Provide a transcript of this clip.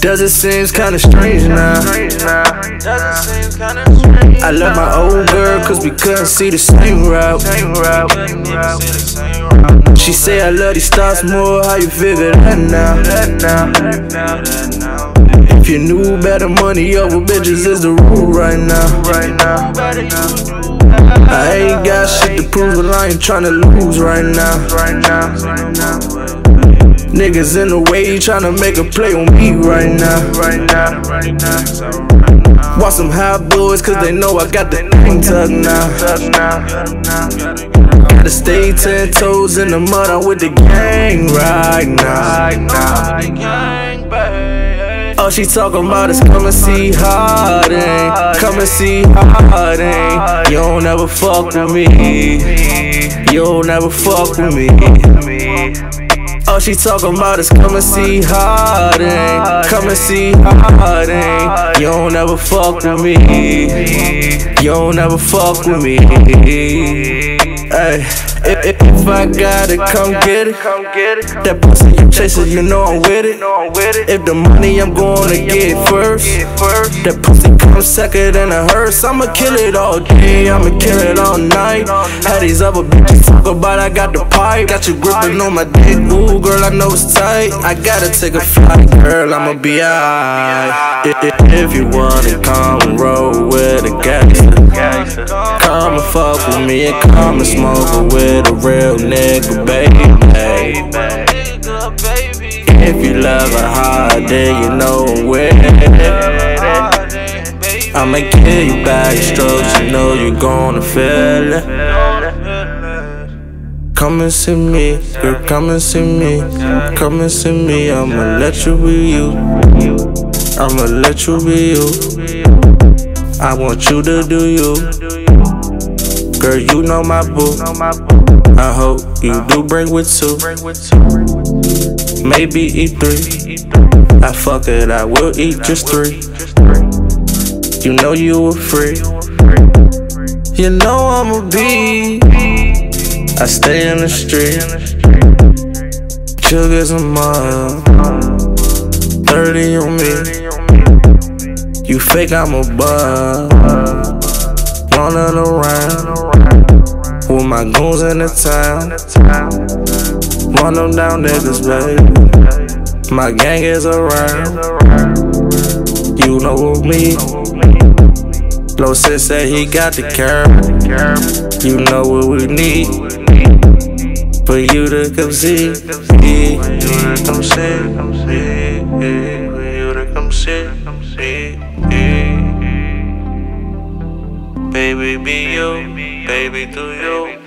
Does it seem kinda strange now? I love my old girl cause we couldn't see the same route. She say I love these stars more, how you figure that now? If you knew better, money over bitches is the rule right now. I ain't got shit to prove, but I ain't tryna lose right now. Niggas in the way tryna make a play on me right now. Watch some hot boys cause they know I got the thing tucked now. Gotta stay 10 toes in the mud, I'm with the gang right now. All she talking about is come and see Harding. Come and see Harding. You don't ever fuck with me. You don't ever fuck with me. All she talking about is come and see Harding. Come and see Harding. You don't ever fuck with me. You don't ever fuck with me. Ay, if I got it, come get it. That pussy you chasing, you know I'm with it. If the money, I'm gonna get first. That pussy comes second than a hearse. I'ma kill it all day, I'ma kill it all night. Had these other bitches talk about I got the pipe. Got you gripping on my dick, ooh girl, I know it's tight. I gotta take a flight, girl, I'ma be alright. If you wanna come and roll with a gangster, come and fuck with me and come and smoke with a real nigga, baby. If you love a hard day, you know I'm with it. I'ma give you back strokes, you know you gonna feel it. Come and see me, girl, come and see me. Come and see me, I'ma let you be you. I'ma let you be you. I want you to do you. Girl, you know my boo. I hope you do bring with two. Maybe eat 3. I fuck it, I will eat just 3. You know you were free. You know I'ma be. I stay in the street. Chill get some more. 30 on me. You fake, I'm a bug. Running around with my goons in the town. Run them down, niggas, baby. My gang is around. You know me. Lil Sis said he got the curve. You know what we need for you to come see. For you to come see. For you to come see. Baby, be you. Baby, do you.